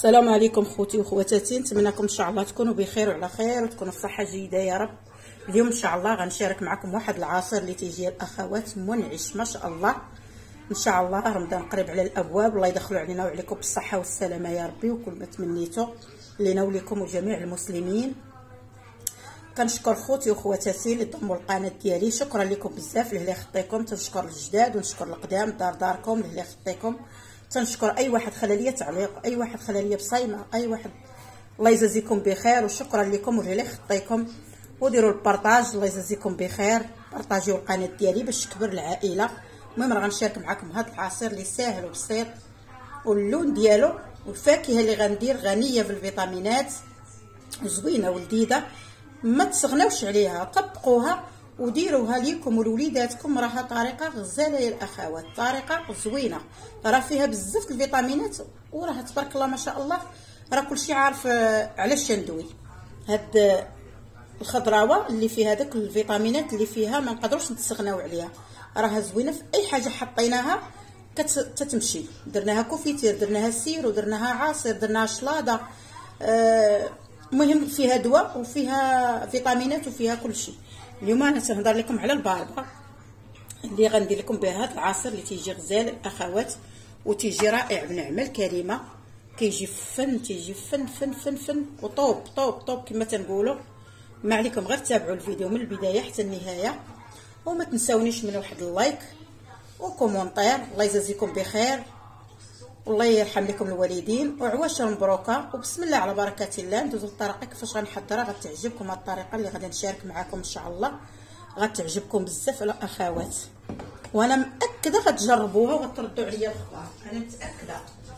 السلام عليكم خوتي وخواتاتي، نتمنىكم ان شاء الله تكونوا بخير وعلى خير وتكونوا في صحه جيده يا رب. اليوم ان شاء الله غنشارك معكم واحد العصير اللي تيجي الاخوات منعش ما شاء الله. ان شاء الله رمضان قريب على الابواب، الله يدخلوا علينا وعليكم بالصحه والسلامه يا ربي، وكل ما تمنيتوا لينا وليكم وجميع المسلمين. كنشكر خوتي وخواتاتي اللي ضموا القناه ديالي، شكرا لكم بزاف اللي خطيكم، تنشكر الجداد ونشكر القدام داركم اللي خطيكم، تنشكر اي واحد خلى ليا تعليق، اي واحد خلى ليا بصايمه، اي واحد الله يجازيكم بخير، وشكرا لكم واللي خطيكم. وديروا البارطاج الله يجازيكم بخير، بارطاجيو القناه ديالي باش تكبر العائله. المهم راه غنشارك معكم هذا العصير اللي ساهل وبسيط، واللون ديالو والفاكهه اللي غندير غنيه بالفيتامينات زوينه ولذيذه، ما تستغناوش عليها، طبقوها وديروها ليكم ولوليداتكم. راها طريقه غزاله يا الاخوات، طريقه زوينه، راه فيها بزاف الفيتامينات، وراه تبارك الله ما شاء الله. راه كلشي عارف علاش ندوي هاد الخضراوه اللي فيها داك الفيتامينات اللي فيها، ما نقدروش نستغناو عليها. راها زوينه في اي حاجه حطيناها كتمشي، درناها كوفيتير، درناها سيرو، درناها عصير، درناها شلاضه. المهم فيها دواء وفيها فيتامينات وفيها كل شيء. اليوم انا تنهضر لكم على الباربه اللي غندير لكم بها هذا العصير اللي تيجي غزال الاخوات وتيجي رائع بنعمه الكريمه، كيجي تيجي فن وطوب طوب طوب كما تنقولوا. ما عليكم غير تابعوا الفيديو من البدايه حتى النهايه، وما تنساونيش من واحد اللايك وكومونتير. الله يجازيكم بخير والله يرحم لكم الوالدين، وعواشر مبروكه، وبسم الله على بركه الله. ندوزو للطريقه كيفاش غنحضرها، غتعجبكم هاد الطريقه اللي غادي نشارك معكم ان شاء الله، غتعجبكم بزاف الاخوات، وانا مأكده غتجربوها وغتردوا عليا الخبر، انا متاكده.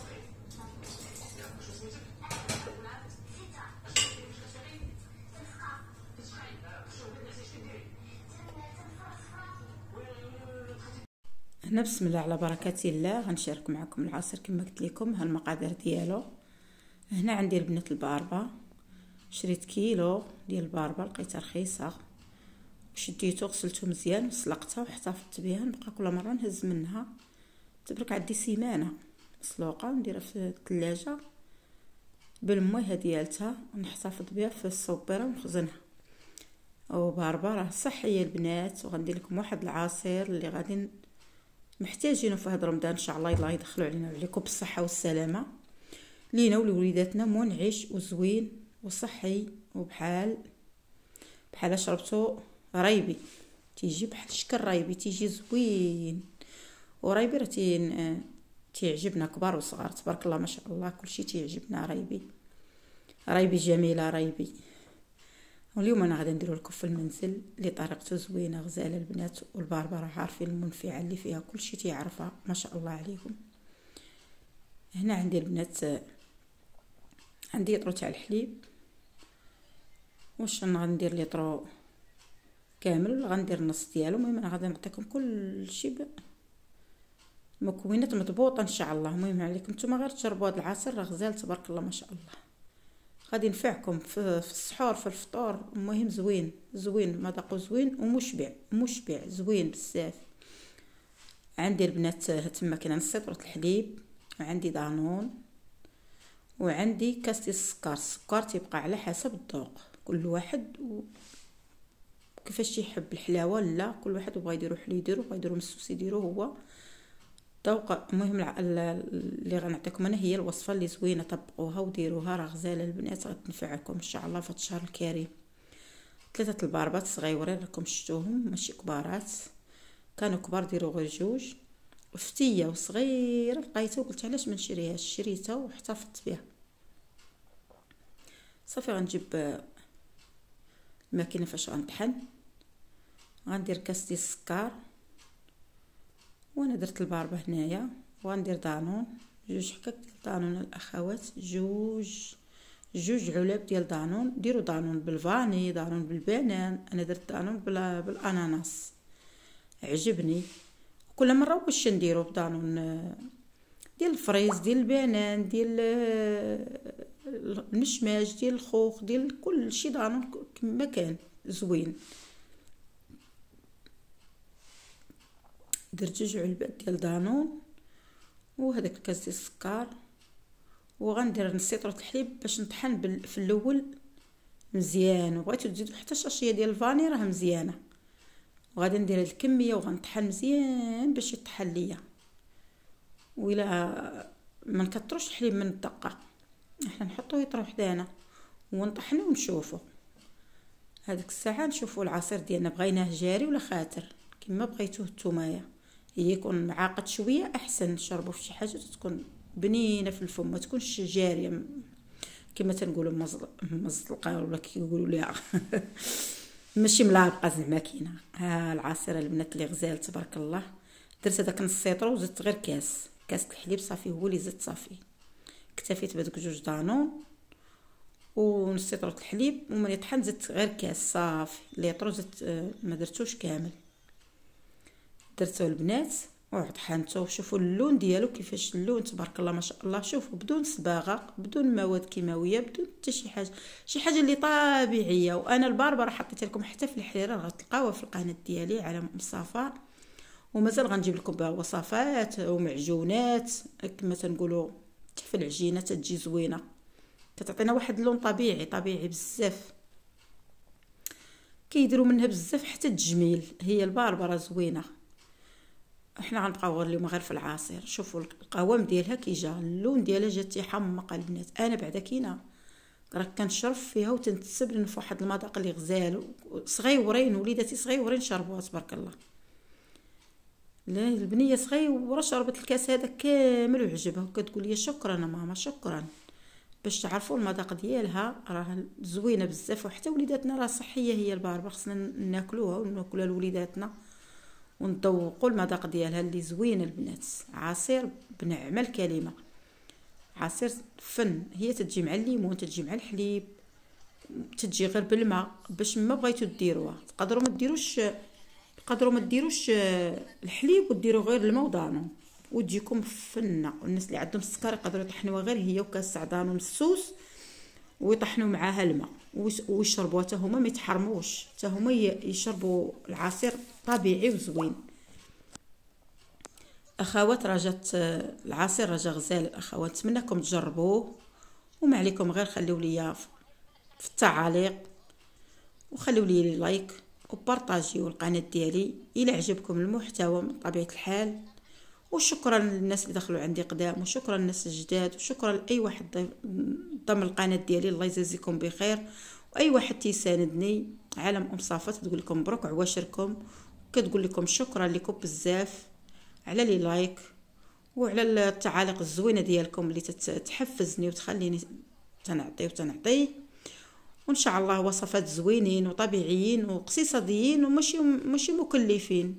هنا بسم الله على بركه الله غنشارك معكم العصير كما قلت لكم. ها المقادير ديالو. هنا عندي البنات الباربه، شريت كيلو ديال الباربه لقيتها رخيصه، شديتو غسلته مزيان وسلقتها واحتفظت بها، نبقى كل مره نهز منها. تبرك عندي سيمانه مسلوقه نديرها في الثلاجه بالمويه ديالتها، نحتفظ بها في الصبيره ونخزنها. وباربه راه صحيه البنات، وغندير لكم واحد العصير اللي غادي محتاجينه في هذا رمضان ان شاء الله. الله يدخلوا علينا وعليكم بالصحه والسلامه لينا ولوليداتنا، منعش وزوين وصحي، وبحال شربتو رايبي، تيجي بحال شكل رايبي، تيجي زوين. ورايبي راه تيعجبنا كبار وصغار تبارك الله ما شاء الله، كلشي تيعجبنا. رايبي جميله رايبي. واليوم انا غادي نديرو لكم في المنزل اللي طريقته زوينه غزاله البنات، والباربه راه عارفين المنفعه اللي فيها، كلشي تيعرفها ما شاء الله عليهم. هنا عندي البنات عندي لتر تاع الحليب، واش انا غندير لتر كامل ولا غندير نص ديالو. المهم انا غادي نعطيكم كل شيء مكونات مضبوطه ان شاء الله. المهم عليكم نتوما غير تجربوا هذا العصير، راه غزال تبارك الله ما شاء الله، غادي ينفعكم في السحور في الفطور. المهم زوين مذاقه زوين ومشبع زوين بزاف. عندي البنات تما كاين نص لتر الحليب، وعندي دانون، وعندي كاس ديال السكر تيبقى على حسب الذوق كل واحد كيفاش يحب الحلاوه. لا كل واحد بغى يديرو حلو يديرو، بغى يديرو مسوس يديرو هو ذوق. المهم اللي غنعطيكم انا هي الوصفه اللي زوينه، طبقوها وديروها، راه غزاله البنات غتنفعكم ان شاء الله في هذا الشهر الكريم. 3 الباربات صغيورين راكم شفتوهم ماشي كبارات، كانوا كبار ديروا غير 2. وفتيه وصغيره لقيتها وقلت علاش ما نشريهاش، شريتها واحتفظت بها. صافي غنجيب الماكينه فاش غنطحن، غندير كاس ديال السكر، وانا درت الباربه هنايا، وغندير دانون 2 حكاك ديال دانون الاخوات، جوج علاب ديال دانون. ديروا دانون بالفاني، دانون بالبنان، انا درت دانون بالاناناس عجبني. كل مره واش نديرو بدانون ديال الفريز ديال البنان ديال المشماش ديال الخوخ ديال كل شيء، دانون كما كان زوين. درت 2 علبات ديال دانون، وهذاك الكاس ديال السكر، وغندير نص لتر الحليب باش نطحن في الاول مزيان. وبغيتو تزيدوا حتى شاشيه ديال الفاني راه مزيانه. وغادي ندير هاد الكميه وغنطحن مزيان باش يطحن ليا. وإلا ما نكثروش الحليب من الدقه، احنا نحطوه يطرى حدانا ونطحنو ونشوفو. هذيك الساعه نشوفوا العصير ديالنا بغيناه جاري ولا خاتر كما بغيتوه نتومايا. يكون معاقد شويه احسن، نشربوا في شي حاجه تكون بنينه في الفم، ما تكونش جاريه كما تنقولوا مزلقه ولا كيقولوا ليها ماشي ملاقه زعما كاينه. ها العصير البنات اللي غزال تبارك الله. درت هذاك نص لتر وزدت غير كاس الحليب صافي، هو اللي زدت صافي. اكتفيت بهذوك 2 دانون ونص لتر الحليب، وملي طحن زدت غير كاس صافي لتر، زدت ما درتوش كامل. درتو البنات وطحنته. شوفوا اللون ديالو كيفاش اللون تبارك الله ما شاء الله. شوفوا بدون صباغه، بدون مواد كيماويه، بدون حتى شي حاجه اللي طبيعيه. وانا الباربه حطيت لكم حتى في الحريره، غتلقاوها في القناه ديالي على صفاء. ومازال غنجيب لكم بها وصفات ومعجونات كما تنقولوا، حتى العجينه تجي زوينه، كتعطينا واحد اللون طبيعي بزاف. كيديروا منها بزاف حتى التجميل. هي الباربره زوينه. احنا غنبقاو غير في العصير. شوفوا القوام ديالها كي جا، اللون ديالها جات تيحمق البنات. انا بعدا كاينه راه كنشرب فيها وتنتسب في واحد المذاق اللي غزال. صغيورين وليداتي صغيورين شربوها تبارك الله. لا البنيه صغيره شربت الكاس هذا كامل وعجبها، وكتقول لي شكرا ماما شكرا. باش تعرفوا المذاق ديالها راه زوينه بزاف. وحتى وليداتنا راه صحيه هي الباربه، خصنا ناكلوها وناكلها لوليداتنا ونذوقوا المذاق ديالها اللي زوين البنات. عصير بنعمه الكلمه، عصير فن. هي تتجي مع الليمون، تتجي مع الحليب، تتجي غير بالماء. باش ما بغيتو ديروها تقدروا ما ديروش الحليب وديروا غير الماء ودانون وتجيكم فنه. والناس اللي عندهم السكر يقدروا يطحنوها غير هي وكاس دانون مسوس ويطحنوا معاها الماء ويشربوها حتى هما، ما يتحرموش حتى هما يشربوا العصير طبيعي وزوين. اخوات رجت العصير رجا غزال. الاخوات نتمنىكم تجربوه، وما عليكم غير خليوا لي في التعاليق وخليوا لي لايك وبارطاجيو القناه ديالي الى عجبكم المحتوى من طبيعه الحال. وشكرا للناس اللي دخلوا عندي قدام، وشكرا للناس الجداد، وشكرا لاي واحد ضم القناه ديالي. الله يجازيكم بخير. واي واحد تيساندني. عالم صافا تقول لكم مبروك عواشركم، كتقول لكم شكرا لكم بزاف على لي لايك وعلى التعاليق الزوينه ديالكم اللي تحفزني وتخليني تنعطي. وان شاء الله وصفات زوينين وطبيعيين واقتصاديين وماشي مكلفين.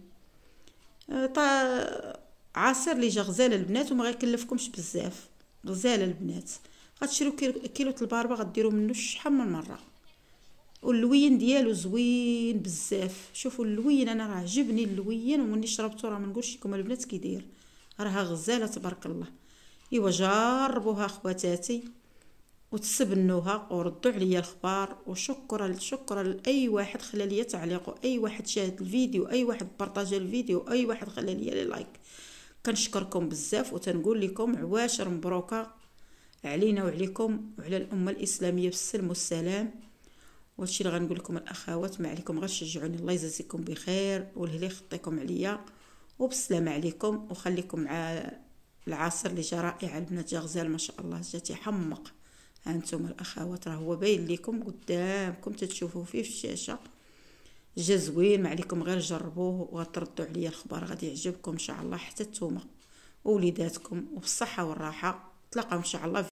عصير اللي جا غزال البنات وما غيكلفكمش بزاف. غزال البنات غتشريو كيلو الباربه غديروا منه شحال من مره. واللوين ديالو زوين بزاف. شوفوا اللوين، انا راه عجبني اللوين ومني شربته راه ما نقولش لكم البنات كي داير، راها غزاله تبارك الله. ايوا جربوها اخواتاتي وتسبنوها وردوا عليا الخبار. وشكرا لاي واحد خلى لي تعليق، واي واحد شاهد الفيديو، اي واحد بارطاجا الفيديو، اي واحد خلى لي لايك. كنشكركم بزاف وتنقول لكم عواشر مبروكه علينا وعليكم وعلى الامه الاسلاميه بالسلم والسلام. وهادشي اللي غنقول لكم الاخوات، ما عليكم غير شجعوني. الله يجازيكم بخير والهلي يخطيكم عليا وبسلامه عليكم. وخليكم مع العصير اللي جا رائع البنات، جا غزال ما شاء الله، جا تيحمق. هانتوما الاخوات راه هو باين لكم قدامكم تتشوفوه فيه في الشاشه. جا زوين، ما عليكم غير جربوه وغتردوا عليا الخبر. غادي يعجبكم ان شاء الله حتى نتوما ووليداتكم وبالصحه والراحه. تلاقاو ان شاء الله